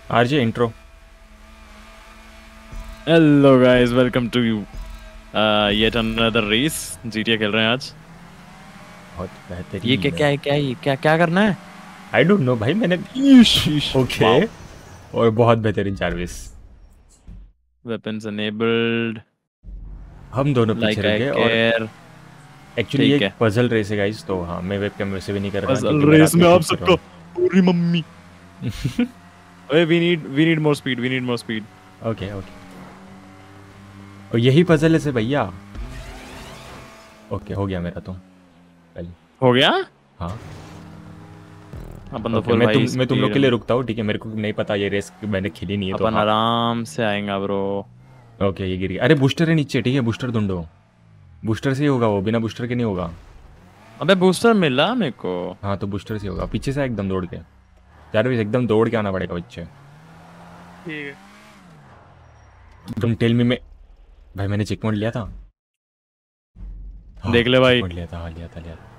RJ intro. Hello guys, welcome to yet another race. GTA खेल रहे हैं आज। बहुत ये क्या बेहतरीन। क्या है, क्या ये क्या क्या करना है? आई डोंट नो भाई, मैंने ईश ओके। वाओ। और बहुत बेहतरीन जारविस। वेपन्स एनेबल्ड हम दोनों पीछे लाइक रुक आई गए और केयर। एक्चुअली ये ठीक एक है, पजल रेस है गाइस, तो हाँ मैं वेबकैम वैसे भी नहीं कर रहा बस क्योंकि मैं रेस रात में में आप शूट कर रहा सबको हूँ। पूरी मम्मी। ओए we need more speed, we need more speed. Okay okay. और यही पजल है से भैया। ओके हो गया मेरा तो पहले। हो गया। हाँ अपन तो ओके, फुल भाई मैं तुम लोग स्पीड के लिए में। रुकता हूँ, ठीक है? मेरे को नहीं पता ये रेस मैंने खेली नहीं है तो अपन हाँ। आराम से आएंगे ब्रो। ओके ये गिर गया। अरे बूस्टर है नीचे, ठीक है? बूस्टर ढूंढो। बूस्टर से ही होगा वो, बिना बूस्टर के नहीं होगा। अबे बूस्टर मिला मेरे को। हाँ तो बूस्टर से ही होगा। पीछे से एकदम दौड़ के जारविस, एकदम दौड़ के आना पड़ेगा बच्चे। ठीक है। तुम टेल मी में। भाई मैंने चेक पॉइंट लिया था। हाँ देख ले चेक भाई। पॉइंट लिया था, हाँ लिया था लिया था।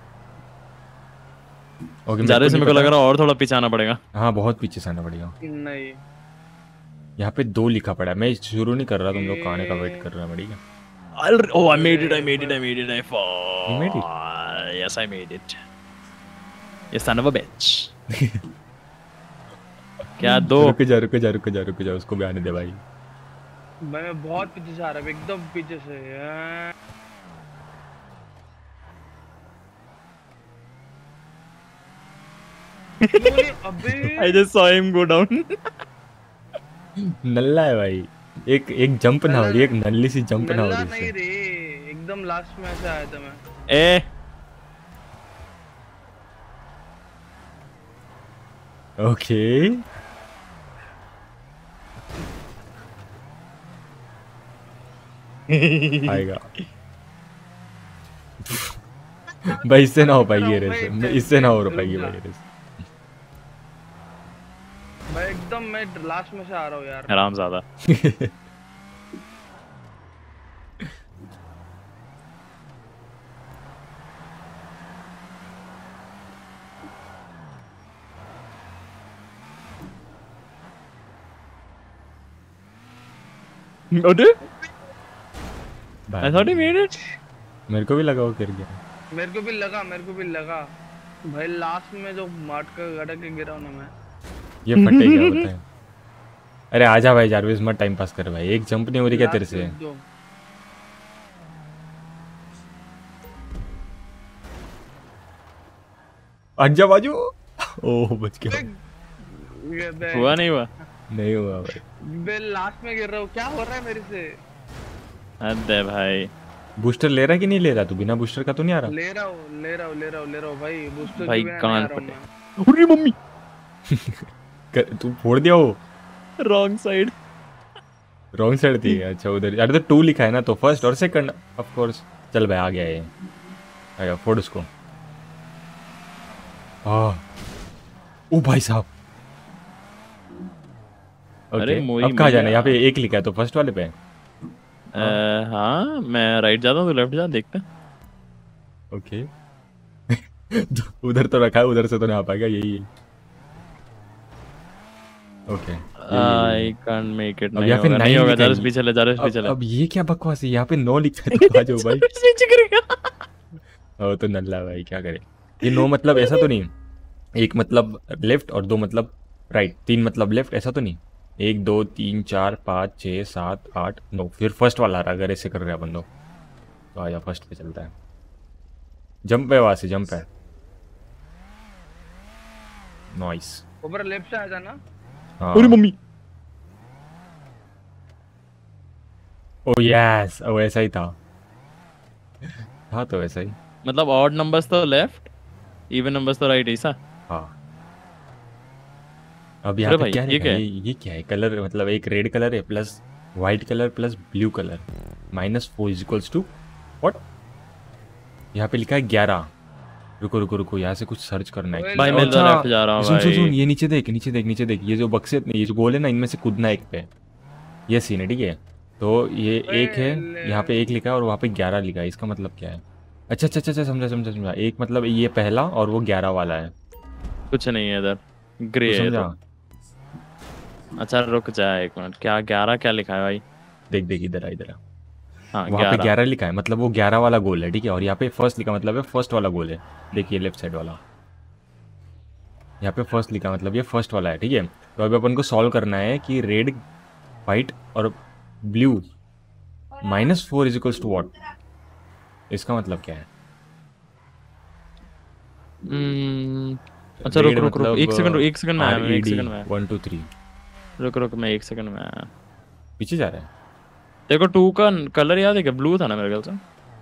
ओके मेरे को जारे से नहीं मेरे को लग पता। रहा है और थोड़ा पीछे आना पड़ेगा। हाँ बहुत पीछे से आना पड़ेगा। नहीं। यहाँ पे 2 लिखा पड़ा है। मैं शुरू नहीं कर रहा, तुम लोग का आने का वेट ये कर रहा है, ठीक है? Oh, I made it, I अरे made it, बस I made it, I you made it. fall. Yes, I made it. You son of a bitch. क्या दो? रुक जा रुक जा रुक जा रुक जा, उसको भी आने दे भाई। मैं बहुत पीछे से आ रहा हूँ, एकदम पीछे से अबे I just saw him go down. नल्ला है भाई। एक एक जंप ना हो नल्ला रही, एक नल्ली सी जंप ना हो नल्ला रही नहीं इससे। रे, एकदम लास्ट में से आया था मैं। ए, ओके आएगा। भाई इससे ना हो पाएगी ये रेस, इससे ना हो पाएगी भाई ये रेस। मैं एकदम मैं लास्ट में से आ रहा हूँ यार। हरामजादा। अरे, I thought he made it. मेरे को भी लगा वो गिर गया। मेरे को भी लगा भाई, लास्ट में जो माट का गड़ा के गिरा हूँ ना मैं। ये फटे क्या होता है? अरे आजा भाई जारविस, मत टाइम पास कर भाई। एक जंप नहीं हो रही क्या तेरे लास्ट से? में दो आजा बाजू। ओह बच गया। ये बे हुआ नहीं हुआ? नहीं हुआ भाई। बे लास्ट में गिर रहा हूँ, क्या हो रहा है मेरे से? अरे भाई, बूस्टर ले रहा कि नहीं ले रहा? तू बिना बूस्टर का तो नहीं आ रहा? ले रहा हूँ भाई, बूस्टर भाई के बिना नहीं कान आ रहा हूँ फटे। मैं। अरे मम्मी, तू फोड़ दिया वो। Wrong side. रॉन्ग साइड थी, अच्छा उधर। अरे तो 2 लिखा है ना, तो फर्स्ट और सेकंड ऑफ कोर्स। चल भाई आ गया ये। आया फोड़ उसको। हाँ ओ भाई साहब। अरे ओके मोई अब कहाँ जाना है? मैया। यहाँ पे 1 लिखा है तो फर्स्ट वाले पे। हाँ, मैं राइट जाता हूँ तो लेफ्ट जा, देखते हैं। ओके उधर तो रखा है, उधर से तो नहीं आ पाएगा, यही है। Okay I can't make it. अब नहीं यहाँ पे होगा, 9 नहीं होगा। लिखा जारस है। पीछे ले, जारस पीछे ले। अब ये क्या बकवास है? यहाँ पे 9 लिखा है तो आ जाओ भाई। जारस नीचे गिरेगा। ओ तो नल्ला भाई, क्या करे? ये 9 मतलब ऐसा तो नहीं? 1 मतलब लेफ्ट और 2 मतलब राइट, 3 मतलब लेफ्ट, ऐसा तो नहीं? 1 2 3 4 5 6 7 8 9, फिर फर्स्ट वाला आ रहा। अगर ऐसे कर रहे हैं अपन तो आया फर्स्ट पे चलता है। जंप है, वहां से जंप है। नॉइस। ऊपर लेफ्ट से आ जाना। हाँ अरे मम्मी, ओ यस, ओ ऐसा ही था। हाँ तो वैसा ही। मतलब ऑड नंबर्स तो लेफ्ट, इवन नंबर्स तो राइट, ऐसा? हाँ अब यहाँ अरे पे भाई क्या ये लिखा क्या है? है? ये क्या है? कलर मतलब एक रेड कलर है plus white colour plus blue colour -4 is equals to what? यहाँ पे लिखा है 11। रुको रुको रुको, यहाँ से कुछ सर्च करना है। भाई मैं तो लेफ्ट जा रहा हूँ सुन सुन सुन, भाई। ये नीचे देख नीचे देख नीचे देख। ये जो बक्से, ये जो गोल है ना, इनमें से कूदना है एक पे। ये सीन है, ठीक है? तो ये एक है, यहाँ पे 1 लिखा है और वहाँ पे 11 लिखा है। इसका मतलब क्या है? अच्छा अच्छा अच्छा अच्छा, समझा समझा समझा। एक मतलब ये पहला और वो 11 वाला है। कुछ नहीं है इधर, तो ग्रे है समझा? तो। अच्छा रुक जा एक मिनट, क्या 11 क्या लिखा है भाई? देख देख इधर आ इधर आ। हाँ वहाँ पे 11। 11 लिखा है, मतलब वो 11 वाला गोल है, ठीक है। और यहाँ पे फर्स्ट लिखा मतलब है फर्स्ट वाला गोल है। देखिए लेफ्ट साइड वाला, यहाँ पे फर्स्ट लिखा मतलब ये फर्स्ट वाला है, ठीक है। तो अभी अपन को सॉल्व करना है कि रेड, वाइट और blue -4 is equals to what. इसका मतलब क्या है? अच्छा रेड रुक रुक रुक, मतलब एक सेकंड में आया मैं, एक RED सेकंड में आया। 1 2 3। रुक रुक, मैं एक सेकंड में आया। पीछे जा रहा है। देखो 2 का कलर याद है क्या? ब्लू था ना मेरे ख्याल से।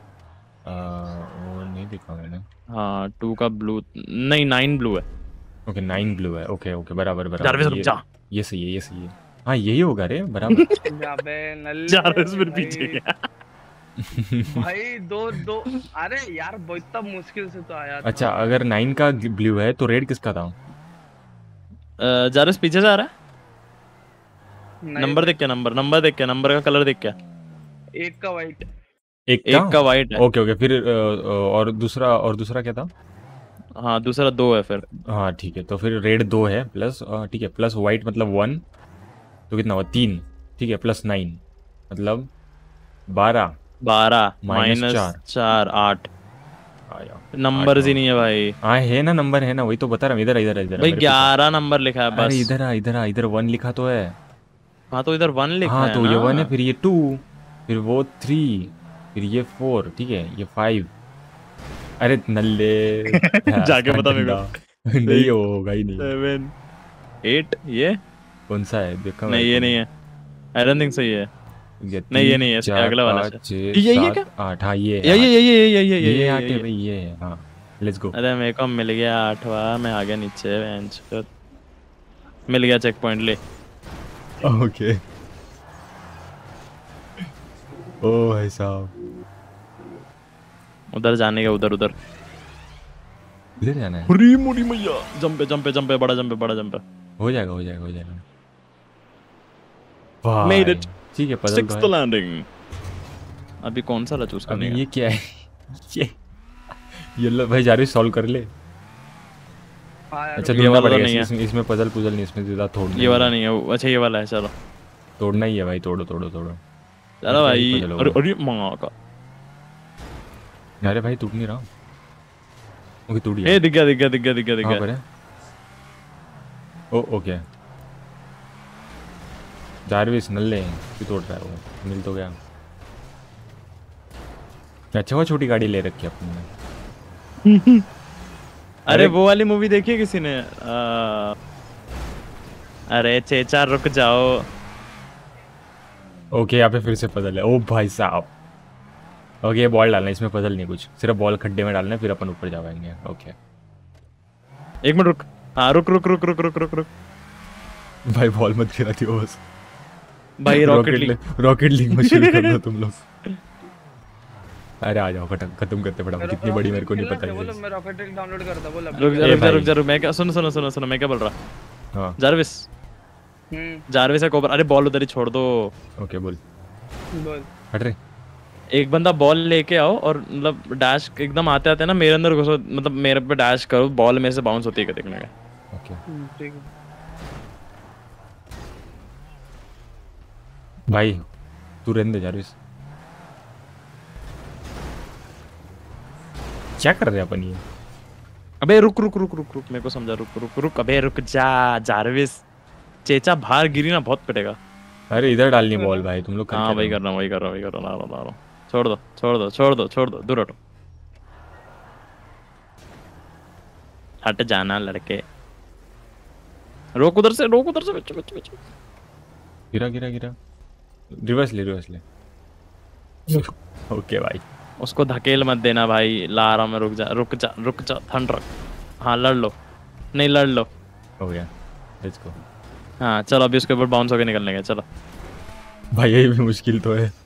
वो नहीं देखा मैंने। हाँ 2 का ब्लू नहीं, 9 ब्लू है। ओके 9 ब्लू है, ओके ओके बराबर बराबर। जारविस रुक जा। ये सही है, ये सही है। हाँ यही होगा रे, बराबर। अबे नल्ले जारविस फिर भाई। पीछे गया। भाई दो दो, अरे यार वो इतना मुश्किल से तो आया था। अच्छा अगर 9 का ब्लू है तो रेड किसका था? जारविस पीछे जा रहा है। नहीं नंबर भाई, देख क्या, नंबर देख क्या, नंबर का कलर देख क्या। एक का वाइट। एक का वाइट है। ओके ओके फिर और दूसरा क्या था? हाँ दूसरा 2 है फिर। हाँ ठीक है, तो फिर रेड 2 है प्लस, ठीक है, प्लस वाइट मतलब 1, तो कितना हुआ 3, ठीक है, प्लस 9 मतलब 12 12 -4 -4 8। आया। नंबर ही नहीं है भाई। हाँ है ना, नंबर है ना, वही तो बता रहा हूँ। इधर इधर इधर भाई मेरे पीछे। 11 नंबर लिखा है अरे बस। इधर आ इधर आ, इधर 1 लिखा तो है। हाँ तो इधर 1 लिखा हाँ है तो ना। ये 1 है, फिर ये 2, फिर वो 3, फिर ये 4, ठीक है, ये 5। अरे नल्ले जाके बता मेरे गंदा। को। नहीं होगा ही नहीं। 7 8 ये कौन सा है देखा नहीं, मेरे ये को। नहीं है। आई डोंट थिंक सही है। ये नहीं ये 3 नहीं है, इसके 4 अगला वाला 5 है। 6 ये 7 क्या? 8। हाँ ये ये है ये 8। ये ये ये ये ये 8 है ये भाई, ये है। हाँ लेट्स गो। अरे मेरे को मिल गया 8वां, मैं आ गया नीचे बेंच पे। मिल गया चेक पॉइंट ले। ओके। ओ भाई साहब, उधर जाने का, उधर उधर। इधर जाना है। हरी मोरी मैया, जंप पे जंप पे जंप पे, बड़ा जंप पे बड़ा जंप पे। हो जाएगा हो जाएगा हो जाएगा। Made भाई it. ठीक है, पजल तो Sixth है। लैंडिंग। अभी कौन सा चूज करने अभी का? ये क्या है? ये ये लो भाई, जारी सॉल्व कर ले। हाँ यार अच्छा ये ढूंढना वाला तो पड़ेगा, नहीं है। इसमें पजल पुजल नहीं, इसमें सीधा तोड़ना ये ही वाला है। नहीं है अच्छा ये वाला है, चलो तोड़ना ही है भाई, तोड़ो तोड़ो तोड़ो। चलो और क्या ही भाई। puzzle अरे होगा? अरे माँ का। अरे भाई टूट नहीं रहा। ओके टूट ए गया। दिख गया दिख गया दिख गया दिख गया दिख कहाँ गया। पर है? ओ ओके। जारविस नल्ले क्यों तोड़ रहा है वो? मिल तो गया। अच्छा वो छोटी गाड़ी ले रखी है अपने ने। अरे वो वाली मूवी देखी है किसी ने? अरे चेचा रुक जाओ। ओके यहाँ पे फिर से पजल है। ओ भाई साहब। ओके ये बॉल डालना है, इसमें पजल नहीं कुछ, सिर्फ बॉल खड्डे में डालना है, फिर अपन ऊपर जाएंगे। ओके एक मिनट रुक। हाँ रुक रुक रुक रुक रुक रुक रुक। भाई बॉल मत गिरा दियो बस। भाई रॉकेट लीग मत शुरू कर दो तुम लोग। अरे आ जाओ खत्म करते फटाफट, कितनी बड़ी मेरे को नहीं पता बोलो, है। मैं रॉकेट लीग डाउनलोड करता बोल रुक जा ए रुक जा भाई। रुक जा रुक। मैं क्या सुनो सुनो सुनो सुनो, मैं क्या बोल रहा। हाँ जारविस जारविस है कोबर। अरे बॉल उधर ही छोड़ दो। ओके बोल। बोल। हट रे। एक बंदा बॉल लेके आओ और मतलब डैश एकदम आते आते ना मेरे अंदर घुसो, मतलब मेरे पे डैश करो, बॉल मेरे से बाउंस होती है क्या देखने का। ओके ठीक है। भाई तू रहने दे जारविस। क्या कर रहे हैं अपन ये? अबे रुक रुक रुक रुक रुक, मेरे को समझा। रुक रुक रुक, अबे रुक जा जारविस। चेचा बाहर गिरी ना बहुत पिटेगा। अरे इधर डालनी बॉल भाई, तुम लोग कर हाँ क्या वही रहे कर रहा हूँ वही कर रहा हूँ वही कर रहा हूँ, ला रहा हूँ। छोड़ दो छोड़ दो छोड़ दो छोड़ दो, दूर हटो। हट जाना लड़के। रोक उधर से बच्चों बच्चों बच्चों। गिरा गिरा गिरा। रिवर्स ले। ओके भाई। उसको धकेल मत देना भाई, ला रहा हूँ मैं। रुक जा रुक जा रुक जा, ठंड रख। हाँ लड़ लो, नहीं लड़ लो। हो गया, लेट्स गो। हाँ चलो अभी उसके ऊपर बाउंस होके निकलने का, चलो। भाई ये भी मुश्किल तो है।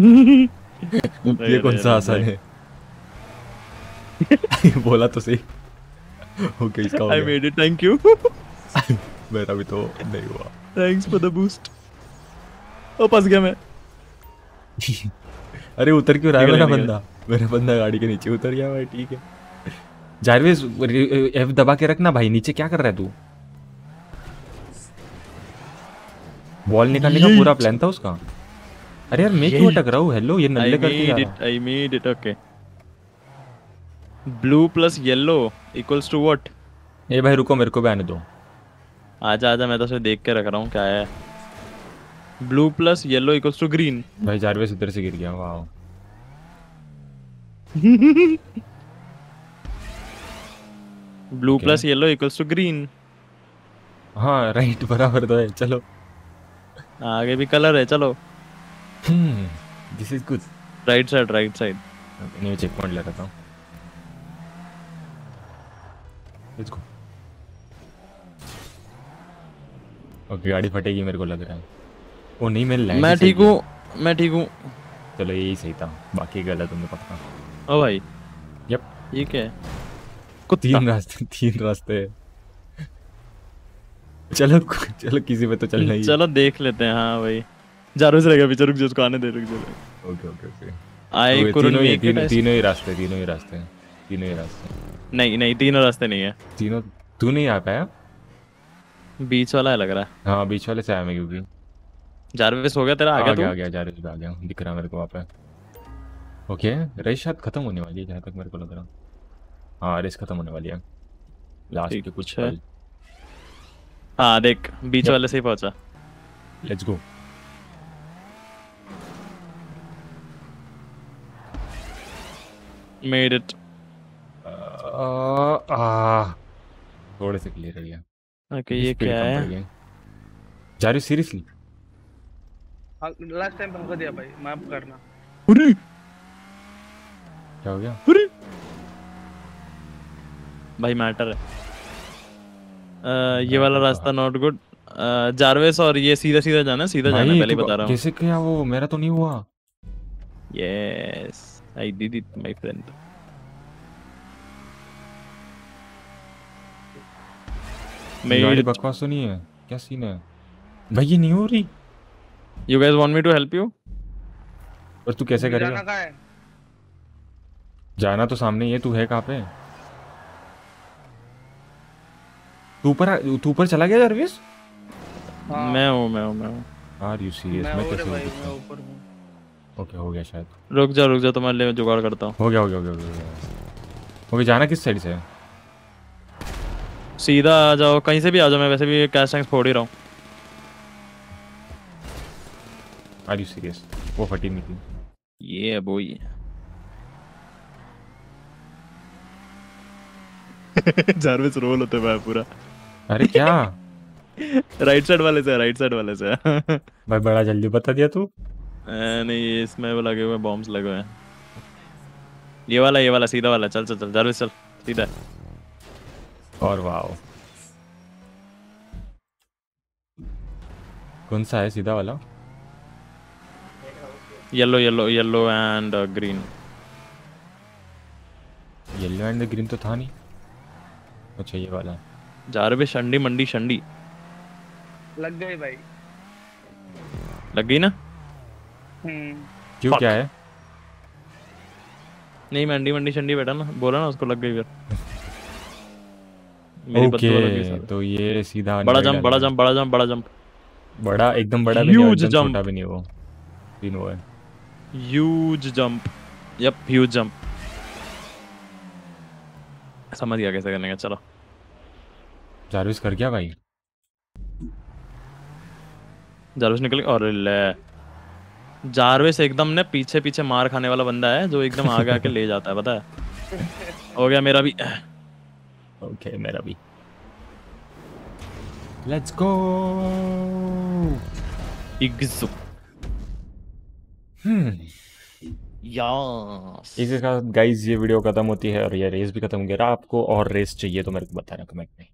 ये कौन सा आसान है? बोला तो सही। ओके इसका हो आई गया। Made it, thank you. मेरा भी तो नहीं हुआ। Thanks for the boost. ओ फंस गया मैं। अरे उतर क्यों रहा है निकल मेरा निकल। बंदा? मेरा बंदा गाड़ी के नीचे उतर गया भाई, ठीक है। जारविस F दबा के रखना भाई, नीचे क्या कर रहा है तू? बॉल निकालने का पूरा प्लान था उसका। अरे यार मैं क्यों अटक रहा हूँ? हेलो, ये नल्ले करके जा रहा है। I made it, okay. Blue plus yellow equals to what? ए भाई रुको, मेरे को भी आने दो। आजा आजा, मैं तो उसे देख के रख रहा हूँ क्या है। Blue plus yellow equals to green. भाई जारवेस इधर से गिर गया, वाह। Blue Okay. plus yellow equals to green. हाँ राइट, बराबर तो है, चलो। आगे भी कलर है, चलो। This is good. Right side, right side. नहीं, चेक पॉइंट लगाता हूँ। Let's go. ओके, गाड़ी फटेगी मेरे को लग रहा है। ओ नहीं, मेरे लैंड मैं ठीक हूँ, मैं ठीक हूँ। चलो यही सही था, बाकी गलत होंगे पक्का। ओ भाई, यप। ये क्या है? तीन रास्ते, तीन रास्ते। चलो चलो, किसी पे तो चलना ही है। चलो देख लेते हैं। हाँ भाई, जारवेस रहेगा पीछे, रुक जा, उसको आने दे, रुक जा। Okay okay okay. आई तो कुडंट तीनों ही मेक इट। तीनों ही रास्ते, तीनों ही रास्ते, तीनों ही रास्ते। नहीं नहीं, तीनों रास्ते नहीं है। तीनों तू नहीं आ पाया? बीच वाला है लग रहा है। हाँ बीच वाले से आया मैं, क्योंकि जारवेस हो गया तेरा, आ गया तू? आ गया, जा रहे पे आ गया, दिख रहा मेरे को वहाँ पे। ओके, रेस शायद खत्म होने वाली है जहाँ तक मेरे को लग रहा। हाँ रेस खत्म होने वाली है, लास्ट के कुछ ठीक है। पल। हाँ देख, बीच Yep. वाले से ही पहुंचा। Let's go. Made it. थोड़े से क्लियर हो गया। ओके, ये स्पीड क्या कम पड़ है? गई। जा रही सीरियसली? लास्ट टाइम भगा दिया भाई, माफ करना। अरे क्या हो गया? अरे भाई मैटर है। ये वाला रास्ता नॉट गुड। जारवेस, और ये सीधा सीधा जाना, सीधा जाना है, भाई पहले ही तू बता रहा हूँ। कैसे किया वो? मेरा तो नहीं हुआ। Yes, I did it my friend. गाड़ी मेड। बकवास तो नहीं है? क्या सीन है भाई? ये नहीं हो रही। You guys want me to help you? और तू कैसे जाना करेगा? कहाँ है? जाना तो सामने ही है, तू है कहाँ पे? तू ऊपर चला गया जारविस? हाँ। मैं हूँ। Are you serious? मैं मैं और कैसे भाई, हो मैं सकता? ऊपर हूँ। ओके हो गया शायद। रुक जा, तुम्हारे लिए मैं जुगाड़ करता हूँ। हो गया। ओके, जाना किस साइड से है? सीधा आ जाओ, कहीं से भी आ जाओ, मैं वैसे भी कैश टैंक्स फोड़ ही रहा हूँ। Are you serious? वो फटी नहीं थी। ये बोई। जारविस रोल होते हुए पूरा। अरे क्या? राइट साइड वाले से, राइट साइड वाले से। भाई बड़ा जल्दी बता दिया तू। नहीं, इसमें वो लगे हुए बॉम्ब्स लगे हुए हैं। ये वाला सीधा वाला। चल चल चल जारविस, चल सीधा। और वाओ, कौन सा है सीधा वाला? Yellow and green. Yellow and green तो था नहीं। अच्छा ये वाला। जारविस शंडी मंडी शंडी। लग गई भाई। लग गई ना? क्यों, Fuck. क्या है? नहीं, मंडी शंडी बेटा ना, बोला ना उसको, लग गई फिर। मेरी बद्दुआ लगी ओके सर। तो ये सीधा बड़ा अंदर जंप, बड़ा डालेगा। जंप, बड़ा जंप, बड़ा जंप। बड़ा एकदम बड़ा भी नहीं, और Huge एकदम jump. छोटा भी नहीं, वो तीन वो है। Huge jump. Yup, huge jump. समझ गया कैसे करने का, चलो। जारविस कर गया भाई। जारविस निकल गया। और ले, जारविस एकदम ने पीछे पीछे मार खाने वाला बंदा है, जो एकदम आगे आके ले जाता है, पता है। हो गया मेरा भी। ओके मेरा भी। Let's go. इग्जू। यस। इसके साथ गाइज ये वीडियो खत्म होती है और ये रेस भी खत्म हो गया। आपको और रेस चाहिए तो मेरे को बताना कमेंट में।